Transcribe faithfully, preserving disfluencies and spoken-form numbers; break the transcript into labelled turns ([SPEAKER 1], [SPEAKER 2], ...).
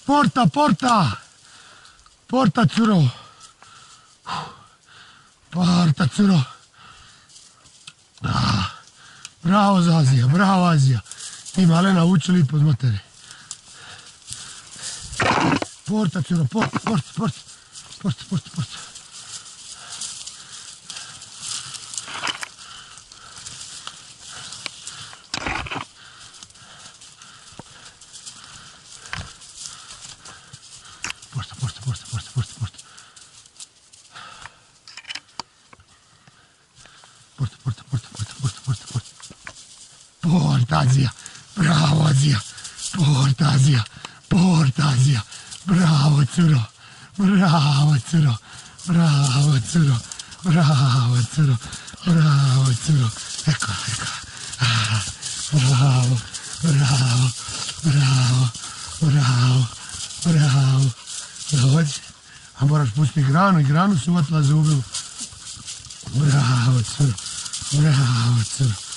[SPEAKER 1] Porta, porta! Porta, curo! Porta, curo! Ah, bravo Zazija, bravo Azija! Ti malena učili ispod matere. Porta, curo, porta, porta, porta! Porta, porta, porta! Porta, porta, porta, porta, porta, porta. Porta, porta, porta, porta, porta, porta, porta. Porta, Azija. Bravo, Azija. Porta, Azija. Porta, Azija. Bravo, curo. Bravo, curo. Bravo, curo. Bravo, curo. Bravo, curo. Ecco, ecco. Ah, bravo, bravo, bravo, bravo, bravo. Dođi, a moraš pustiti granu i granu su uvatila za ubilu. Bravo, curo, bravo, curo.